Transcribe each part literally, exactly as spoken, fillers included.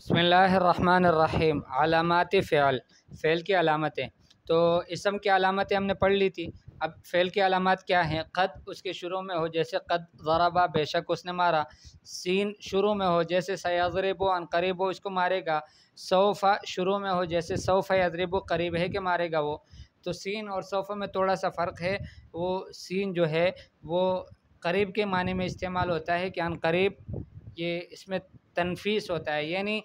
बिस्मिल्लाहिर्रहमानिर्रहीम। अलामात फ़िअल, फ़ेल की अलामतें। तो इसम की अलामतें हमने पढ़ ली थी। अब फ़ेल की अलामत क्या हैं? क़द उसके शुरू में हो, जैसे क़द ज़रबा, बेशक उसने मारा। सीन शुरू में हो, जैसे सयज़रिबु अनक़रीब हो, इसको मारेगा। सौफ़ा शुरू में हो, जैसे सौफ़ा यज़रिबु, करीब है कि मारेगा वो। तो सीन और सौफ़ा में थोड़ा सा फ़र्क है। वो सीन जो है वो करीब के माने में इस्तेमाल होता है कि अनक़रीब, ये इसमें तनफीस होता है, यानी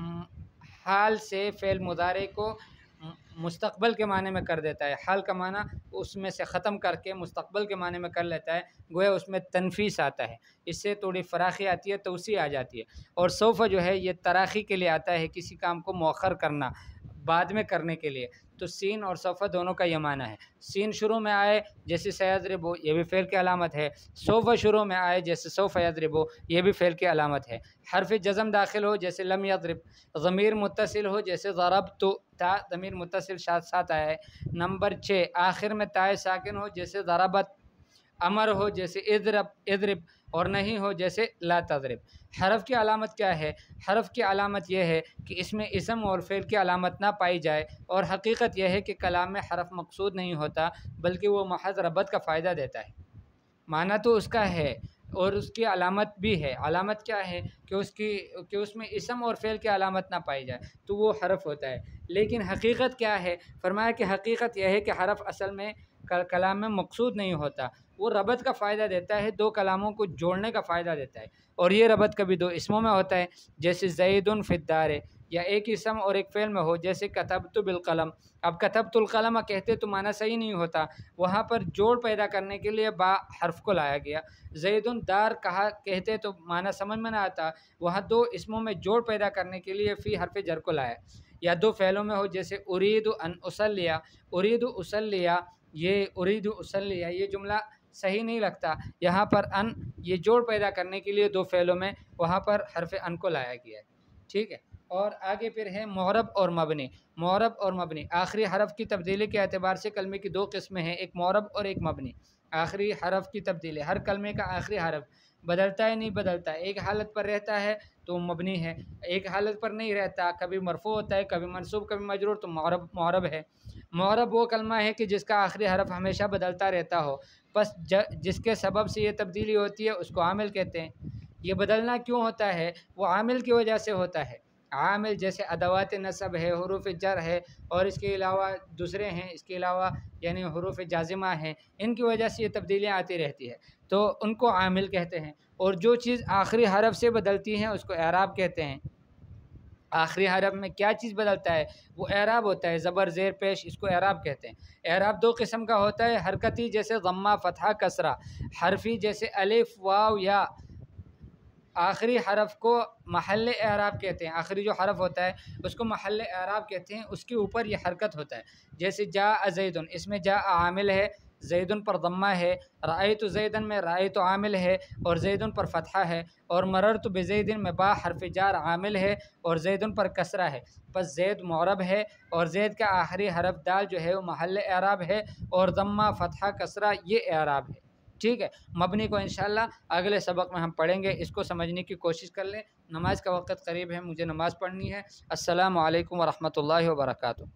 हाल से फ़ेल मुदारे को मुस्तक़बल के माने में कर देता है। हाल का माना उसमें से ख़त्म करके मुस्तक़बल के माने में कर लेता है, गोया उसमें तनफीस आता है, इससे थोड़ी फ़राखी आती है, तौसी आ जाती है। और सौफ़ा जो है ये तराख़ी के लिए आता है, किसी काम को मौखर करना, बाद में करने के लिए। तो सीन और सौफ़ा दोनों का ये माना है। सीन शुरू में आए जैसे सयज़रिबु, ये भी फ़ेल की अलामत है। सौफ़ा शुरू में आए जैसे सौफ़ा यज़रिबु, ये भी फ़ेल की अलामत है। हर्फ़ जज़म दाखिल हो जैसे लम यज़रिब, ज़मीर मुत्तसिल हो जैसे ज़रबतु, ता ज़मीर मुत्तसिल साथ साथ आया है। नंबर छः, आखिर में ताए साकिन हो जैसे ज़रबत, अमर हो जैसे इज़रब इज़रिब, और नहीं हो जैसे ला तज़रिब। हरफ़ की अलामत क्या है? हरफ़ की अलामत यह है कि इसमें इसम और फ़ेल की अलामत ना पाई जाए, और हकीकत यह है कि कलाम में हरफ़ मक़सूद नहीं होता, बल्कि वो महज़ रबत का फ़ायदा देता है। माना तो उसका है और उसकी अलामत भी है। अलामत क्या है कि उसकी कि उसमें इसम और फ़ेल की अलामत ना पाई जाए, तो वो हरफ़ होता है। लेकिन हकीकत क्या है? फरमाया कि हकीकत यह है कि हरफ़ असल में कलाम में मक़सूद नहीं होता, वो रबत का फ़ायदा देता है, दो कलामों को जोड़ने का फ़ायदा देता है। और ये रबत कभी दो इसमों में होता है, जैसे ज़ैदुन फ़िद्दार, या एक इसम और एक फ़ेल में हो, जैसे कतबतु बिल क़लम। अब कतबतुल क़लम कहते तो माना सही नहीं होता, वहाँ पर जोड़ पैदा करने के लिए बा हर्फ़ को लाया गया। ज़ैदुन दार कहा कहते तो माना समझ में ना आता, वहाँ दो इसमों में जोड़ पैदा करने के लिए फ़ी हर्फ़ जर को लाया। या दो फ़ेलों में हो, जैसे उरीदु अन उसल्लिया, उरीदु उसल्लिया, ये उरीदु उसल्लिया ये जुमला सही नहीं लगता। यहाँ पर अन, ये जोड़ पैदा करने के लिए दो फ़ेलों में वहाँ पर हर्फ़ अन को लाया गया है। ठीक है। और आगे फिर है मुअरब और मबनी। मुअरब और मबनी, आखिरी हरफ़ की तब्दीली के एतबार से कलमे की दो किस्में हैं, एक मुअरब और एक मबनी। आखिरी हरफ़ की तब्दीली, हर कलमे का आखिरी हरफ़ बदलता है नहीं बदलता, एक हालत पर रहता है तो मबनी है, एक हालत पर नहीं रहता, कभी मरफ़ू होता है, कभी मनसूब, कभी मजरूर, तो मुअरब मुअरब है। मुअरब वो कलमा है कि जिसका आखिरी हरफ़ हमेशा बदलता रहता हो, बस ज जिसके सबब से ये तब्दीली होती है उसको आमिल कहते हैं। ये बदलना क्यों होता है? वो आमिल की वजह से होता है। आमिल जैसे अदवात नसब है, हुरूफ़ जर है, और इसके अलावा दूसरे हैं, इसके अलावा यानी हुरूफ़ जाज़िमा हैं, इनकी वजह से ये तब्दीलियाँ आती रहती है, तो उनको आमिल कहते हैं। और जो चीज़ आखिरी हरफ़ से बदलती हैं उसको एराब कहते हैं। आखिरी हरफ़ में क्या चीज़ बदलता है? वो एराब होता है, ज़बर ज़ेर पेश, इसको एराब कहते हैं। एराब दो किस्म का होता है, हरकती जैसे ज़म्मा फ़तहा कसरा, हरफ़ी जैसे अलिफ़ वाव या। आखिरी हरफ़ को महल्ले एराब कहते हैं, आखिरी जो हरफ़ होता है उसको महल्ले एराब कहते हैं, उसके ऊपर ये हरकत होता है। जैसे जा ज़ैदुन, इसमें जा आमिल है, ज़ैदुन पर ज़म्मा है, रअयतु ज़ैदन में रअयतु आमिल है और ज़ैदुन पर फ़तहा है, और मररतु बिज़ैदिन में बा हर्फ़ जार आमिल है और ज़ैदुन पर कसरा है। बस ज़ैद मुअरब है और ज़ैद का आखिरी हरफ़ दाल जो है वो महल्ले एराब है, और ज़म्मा फ़तहा कसरा ये एराब है। ठीक है। मबनी को इंशाअल्लाह अगले सबक में हम पढ़ेंगे, इसको समझने की कोशिश कर लें। नमाज का वक़्त करीब है, मुझे नमाज़ पढ़नी है। अस्सलामु अलैकुम व रहमतुल्लाहि व बरकातुहू।